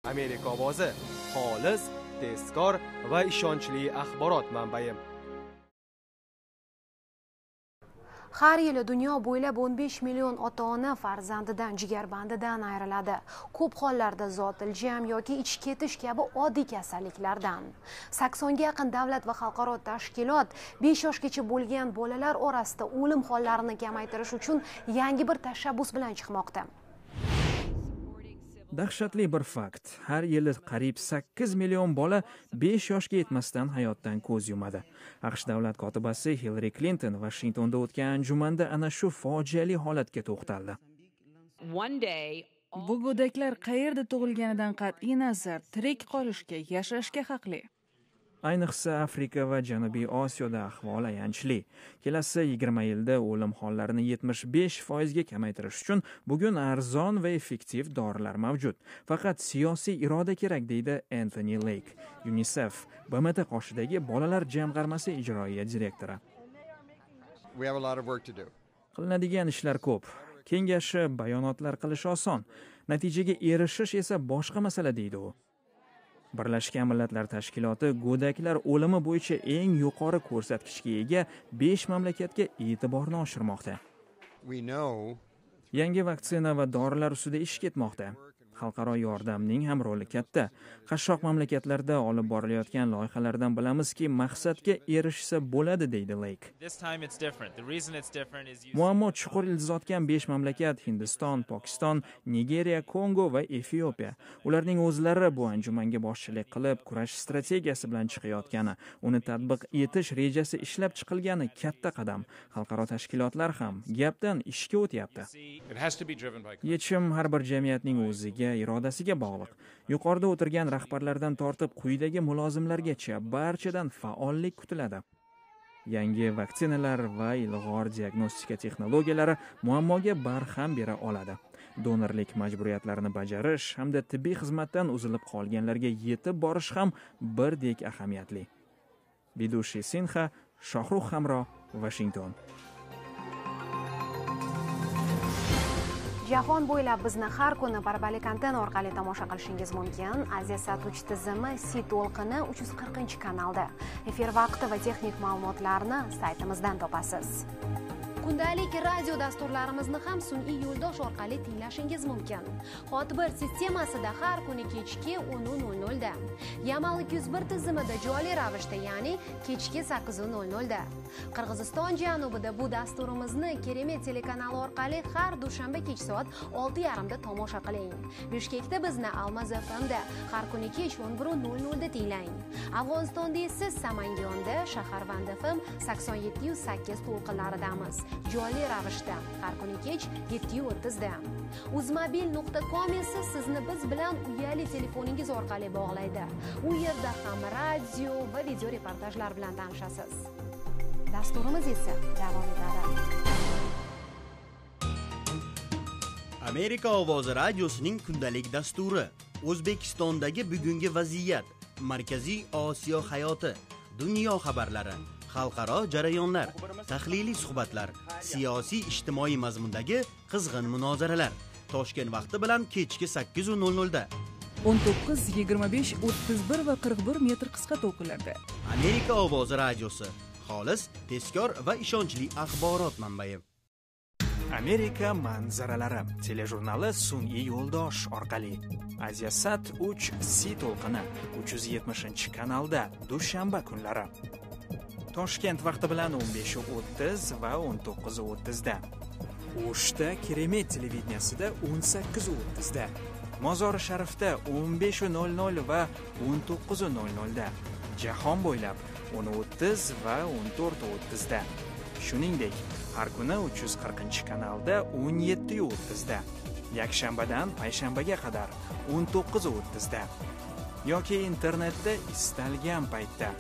Amerika ovozi, xolis, tezkor va ishonchli axborot manbai. Har yili dunyo bo'ylab 15 million ota-ona farzandidan jigarbandidan ayriladi. Ko'p hollarda zotiljam yoki ichib ketish kabi oddiy kasalliklardan. 80 ga yaqin davlat va xalqaro tashkilot 5 yoshgacha bo'lgan bolalar orasida o'lim hollarini kamaytirish uchun yangi bir tashabbus bilan chiqmoqda. Dahshatli bir fakt. Har yili qariyb 8 million bola 5 yoshga yetmasdan hayotdan ko'z yumadi. AQSh davlat kotibasi Hillary Clinton Washingtonda o'tgan anjumanda ana shu fojiali holatga to'xtaldi. Bu go'daklar qayerda tug'ilganidan qat'iy nazar tirik qolishga, yashashga haqli. Ayniqsa Afrika va Janubiy Osiyoda ahvol ayanchli. Kelasi 20 yilda o'lim hollarini 75% ga kamaytirish uchun bugun arzon va effektiv dorilar mavjud. Faqat siyosiy iroda kerak, deydi Anthony Lake, UNICEF BMT qoshidagi bolalar jamg'armasi ijroiya direktori. Qilinadigan ishlar ko'p. Kengashi bayonotlar qilish oson, natijaga erishish esa boshqa masala, deydi u. Birlashgan Millatlar Tashkiloti go'daklar o'limi bo'yicha eng yuqori ko'rsatkichga ega 5 mamlakatga e'tiborni oshirmoqda. Yangi vaksina va dorilar ustida ish ketmoqda. Xalqaro yordamning ham roli katta. Qashshoq mamlakatlarda olib borilayotgan loyihalardan bilamizki, maqsadga erishsa bo'ladi, deydi Lake. Muammo chuqur ildiz otgan 5 mamlakat Hindiston, Pokiston, Nigeriya, Kongo va Efiopiya. Ularning o'zlari bu anjumanga boshchilik qilib, kurash strategiyasi bilan chiqayotgani, uni tatbiq etish rejasi ishlab chiqilgani katta qadam. Xalqaro tashkilotlar ham gapdan ishga o'tyapti. Yechim har bir jamiyatning o'ziga, irodasiga bog'liq. Yuqorida o'tirgan rahbarlardan tortib quyidagi mulozimlargacha barchadan faollik kutiladi. Yangi vaksinalar va ilg'or diagnostika texnologiyalari muammoga barham bera oladi. Donorlik majburiyatlarini bajarish hamda tibbiy xizmatdan uzilib qolganlarga yetib borish ham birdek ahamiyatli. Bidushi Sinha, Shohrux Hamro, Washington. Jahon bo'ylab bizni har kuni Barbali kontent orqali tomosha qilishingiz mumkin. Aziyasat 3 tizimi Si to'lqini 340-kanalda. Efir vaqti va texnik ma'lumotlarni saytimizdan topasiz. Kundalik radio dasturlarimizni ham sun'iy yo'ldosh orqali tinglashingiz mumkin. Hotbir sistemasida har kuni kechki 10:00 da. Yamal 201 tizimida jonli ravishda, ya'ni kechki 8:00 da. Qirg'iziston janubida bu dasturimizni Keremet telekanali orqali har dushanba kech soat 6:30 da tomosha qiling. Bishkekda bizni Almaz FM'da har kuni kech 11:00 da tinglang. Afg'onistonda esa Samangonda Shaharvand FM 87.8 to'lqinlaridamiz. Jonli ravishda har kuni kech 7:30 da. Uzmobil.com esa sizni biz bilan uyali telefoningiz orqali bog'laydi. U yerda ham radio va video reportajlar bilan tanishasiz. Dasturimiz esa davom etadi. Amerika ovozi radiosining kundalik dasturi. O'zbekistondagi bugungi vaziyat, Markaziy Osiyo hayoti, dunyo xabarlari, xalqaro jarayonlar, tahliliy suhbatlar, siyosiy ijtimoiy mazmundagi qizg'in munozaralar. Toshkent vaqti bilan kechki 8:00 da. 19, 25, 31 va 41 metr qisqa to'lqinlarda. Amerika ovozi radiosi. Xolis, tezkor va ishonchli axborot manbai. Amerika manzaralari telejurnali sun'iy yo'ldosh orqali. Aziyasat 3 Si to'lqini 370-kanalda dushanba kunlari. Toshkent vaqti bilan 15:30 va 19:30 da. O'shda Keremet televideniyasida 18:30 da. Mozori Sharifda 15:00 va 19:00 da. Jahon bo'ylab 10:30 va 14:30 da. Shuningdek, har kuni 340-kanalda 17:30 da. Yakshanbadan payshanbaga qadar 19:30 da. Yoki internetda istalgan paytda.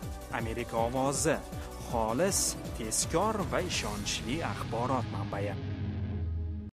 Amerika ovozi, xolis, tezkor va ishonchli axborot manbai.